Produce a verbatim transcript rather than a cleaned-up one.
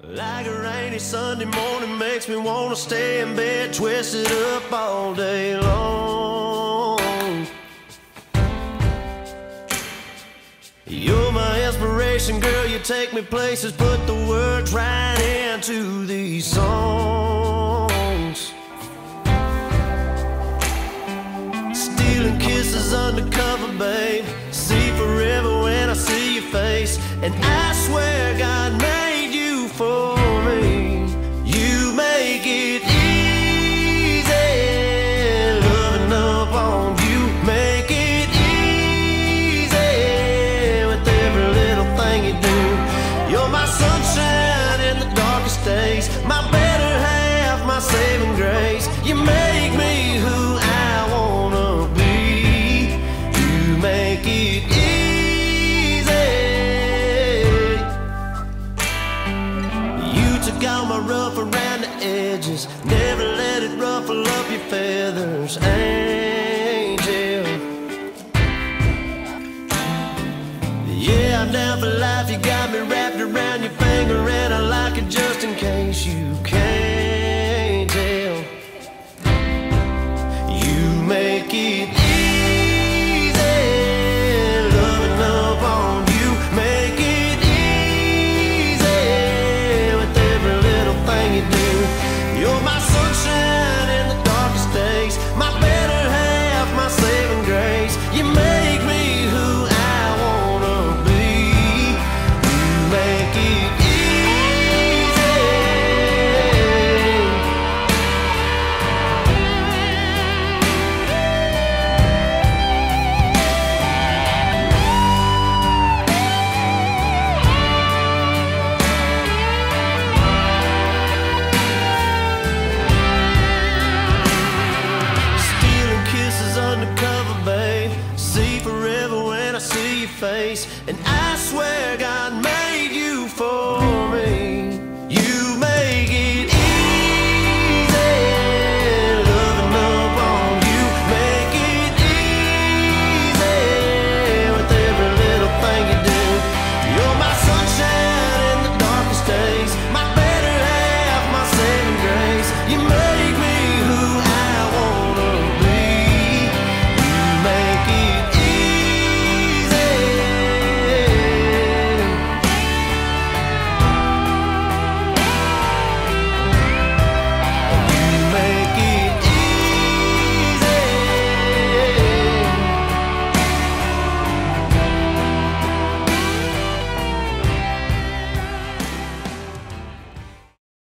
Like a rainy Sunday morning makes me wanna stay in bed, twisted up all day long. You're my inspiration, girl, you take me places, put the words right into these songs. Stealing kisses undercover, babe, see forever when I see your face. And I swear God made you for me. You make it easy, loving up on you. Make it easy with every little thing you do. You're my sunshine in the darkest days, my better half, my saving grace. You make me who I wanna be. You make it easy. All my rough around the edges, never let it ruffle up your feathers, angel. Yeah, I'm down for life, you got me wrapped around your finger, and I like it just in case you can't tell. You make it easy, loving up on you. Make it you do. You're my sunshine in the darkest days, my better half, my saving grace. You make me who I wanna be. You make it